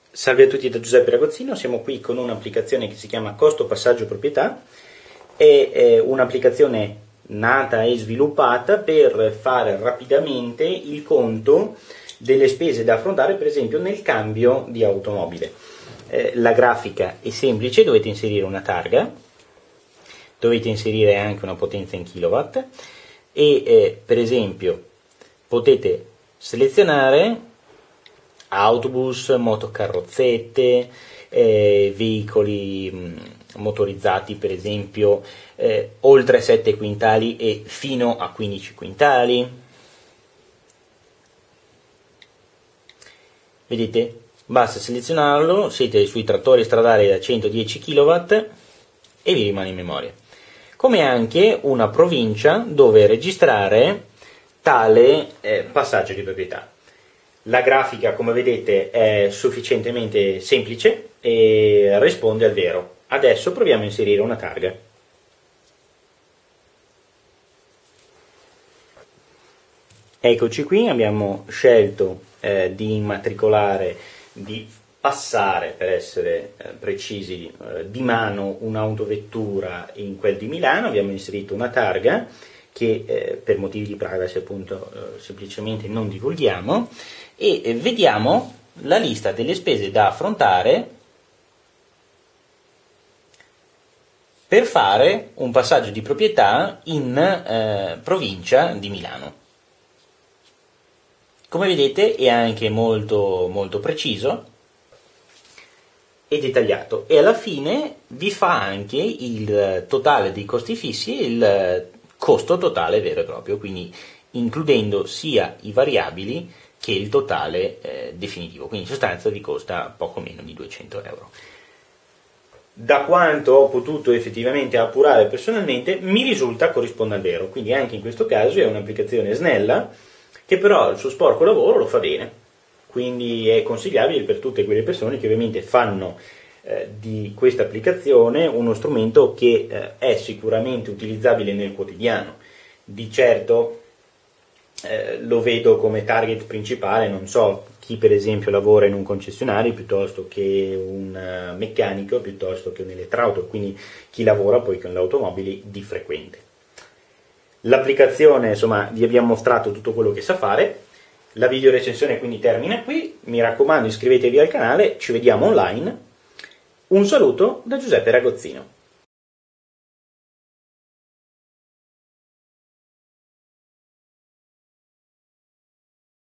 Salve a tutti da Giuseppe Ragozzino, siamo qui con un'applicazione che si chiama Costo Passaggio Proprietà, è un'applicazione nata e sviluppata per fare rapidamente il conto delle spese da affrontare, per esempio nel cambio di automobile. La grafica è semplice, dovete inserire una targa, dovete inserire anche una potenza in kilowatt e per esempio potete selezionare autobus, motocarrozzette, veicoli motorizzati per esempio oltre 7 quintali e fino a 15 quintali. Vedete? Basta selezionarlo, siete sui trattori stradali da 110 kW e vi rimane in memoria. Come anche una provincia dove registrare tale passaggio di proprietà. La grafica, come vedete, è sufficientemente semplice e risponde al vero. Adesso proviamo a inserire una targa. Eccoci qui, abbiamo scelto di immatricolare, di passare, per essere precisi, di mano un'autovettura in quel di Milano. Abbiamo inserito una targa che per motivi di privacy appunto semplicemente non divulghiamo, e vediamo la lista delle spese da affrontare per fare un passaggio di proprietà in provincia di Milano. Come vedete è anche molto preciso e dettagliato, e alla fine vi fa anche il totale dei costi fissi e il costo totale vero e proprio, quindi includendo sia i variabili che il totale definitivo, quindi in sostanza vi costa poco meno di 200 euro. Da quanto ho potuto effettivamente appurare personalmente, mi risulta corrisponda al vero, quindi anche in questo caso è un'applicazione snella che però il suo sporco lavoro lo fa bene, quindi è consigliabile per tutte quelle persone che ovviamente fanno di questa applicazione uno strumento che è sicuramente utilizzabile nel quotidiano. Di certo lo vedo come target principale, non so, chi per esempio lavora in un concessionario piuttosto che un meccanico, piuttosto che un elettrauto, quindi chi lavora poi con le automobili di frequente. L'applicazione, insomma, vi abbiamo mostrato tutto quello che sa fare. La video recensione quindi termina qui, mi raccomando iscrivetevi al canale, ci vediamo online. Un saluto da Giuseppe Ragozzino.